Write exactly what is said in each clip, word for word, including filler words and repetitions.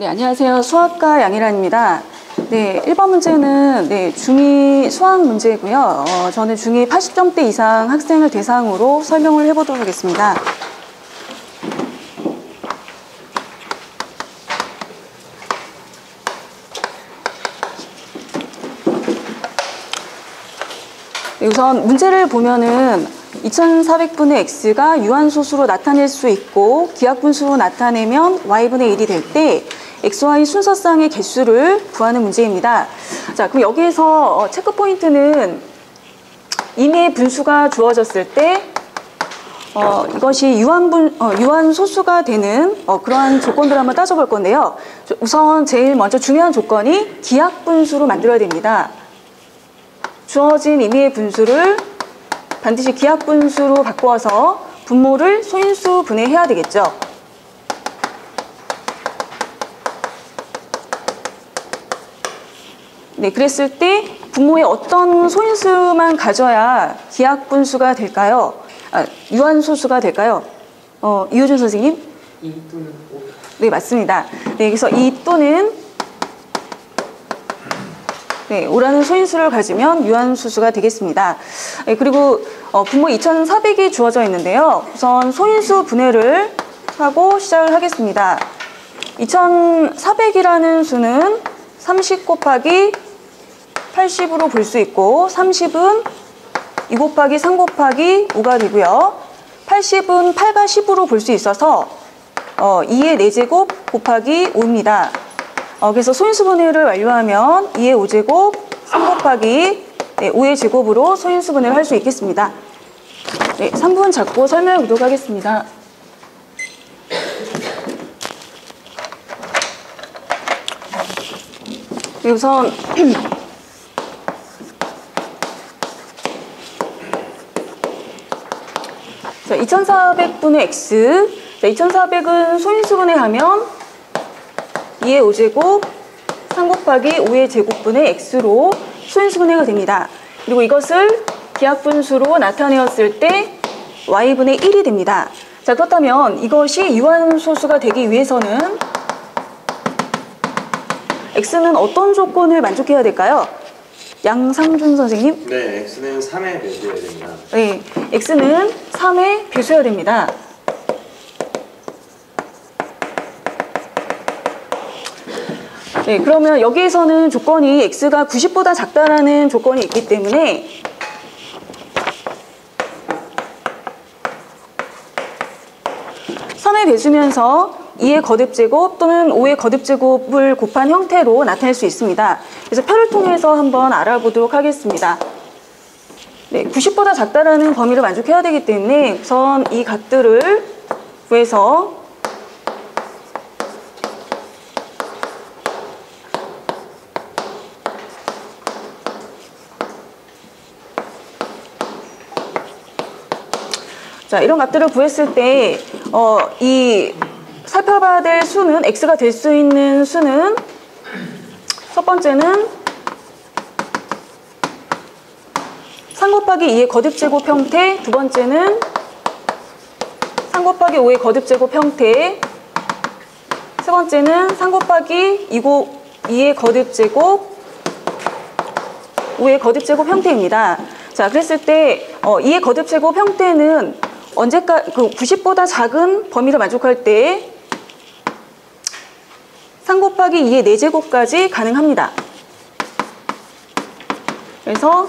네, 안녕하세요. 수학과 양희란입니다. 네, 일 번 문제는 네, 중이 수학 문제고요. 어, 저는 중이 팔십 점대 이상 학생을 대상으로 설명을 해보도록 하겠습니다. 네, 우선 문제를 보면은 이천사백 분의 x가 유한소수로 나타낼 수 있고 기하분수로 나타내면 y분의 일이 될 때 엑스와이 순서쌍의 개수를 구하는 문제입니다. 자, 그럼 여기에서 체크 포인트는 임의의 분수가 주어졌을 때 어, 이것이 유한분, 어, 유한소수가 되는 어, 그러한 조건들을 한번 따져볼 건데요. 우선 제일 먼저 중요한 조건이 기하분수로 만들어야 됩니다. 주어진 임의의 분수를 반드시 기하분수로 바꿔서 분모를 소인수 분해해야 되겠죠. 네, 그랬을 때 분모에 어떤 소인수만 가져야 기하분수가 될까요? 아, 유한소수가 될까요? 어, 이효준 선생님? 이 또는 오. 네, 맞습니다. 네, 그래서 이 또는 네, 오라는 소인수를 가지면 유한소수가 되겠습니다. 네, 그리고 어, 분모 이천사백이 주어져 있는데요. 우선 소인수 분해를 하고 시작을 하겠습니다. 이천사백이라는 수는 삼십 곱하기 팔십으로 볼 수 있고 삼십은 이 곱하기 삼 곱하기 오가 되고요. 팔십은 팔과 십으로 볼 수 있어서 어, 이의 네 제곱 곱하기 오입니다. 어, 그래서 소인수 분해를 완료하면 이의 오 제곱 삼 곱하기 네, 오의 제곱으로 소인수 분해를 할 수 있겠습니다. 네, 삼 분 잡고 설명해 보도록 하겠습니다. 네, 우선 자, 이천사백 분의 x. 자, 이천사백은 소인수 분해하면 이의 오 제곱 삼 곱하기 오의 제곱분의 x로 소인수 분해가 됩니다. 그리고 이것을 기하분수로 나타내었을 때 y분의 일이 됩니다. 자, 그렇다면 이것이 유한소수가 되기 위해서는 x는 어떤 조건을 만족해야 될까요? 양상준 선생님? 네, x는 삼에 배수해야 됩니다. 네, x는 삼에 배수해야 됩니다. 네, 그러면 여기에서는 조건이 x가 구십보다 작다라는 조건이 있기 때문에 삼에 배수면서 이의 거듭제곱 또는 오의 거듭제곱을 곱한 형태로 나타낼 수 있습니다. 그래서 표를 통해서 한번 알아보도록 하겠습니다. 네, 구십보다 작다라는 범위를 만족해야 되기 때문에 우선 이 값들을 구해서 자, 이런 값들을 구했을 때, 어, 이 살펴봐야 될 수는, x가 될 수 있는 수는, 첫 번째는 삼 곱하기 이의 거듭제곱 형태, 두 번째는 삼 곱하기 오의 거듭제곱 형태, 세 번째는 삼 곱하기 이의 거듭제곱, 오의 거듭제곱 형태입니다. 자, 그랬을 때, 어, 이의 거듭제곱 형태는 언제까지 그 구십보다 작은 범위를 만족할 때 삼 곱하기 이의 네 제곱까지 가능합니다. 그래서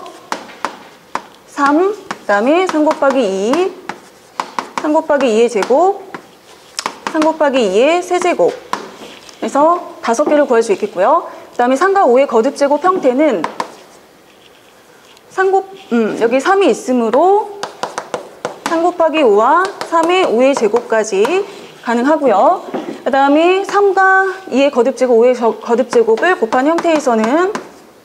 삼, 그 다음에 삼 곱하기 이, 삼 곱하기 이의 제곱, 삼 곱하기 이의 세제곱. 그래서 다섯 개를 구할 수 있겠고요. 그 다음에 삼과 오의 거듭제곱 형태는 삼 곱, 음, 여기 삼이 있으므로 삼 곱하기 오와 삼의 오의 제곱까지 가능하고요. 그 다음에 삼과 이의 거듭제곱, 오의 거듭제곱을 곱한 형태에서는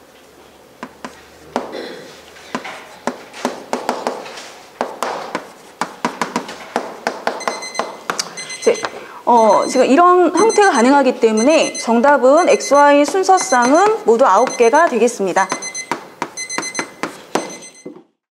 이제, 어, 지금 이런 형태가 가능하기 때문에 정답은 엑스 와이 순서쌍은 모두 아홉 개가 되겠습니다.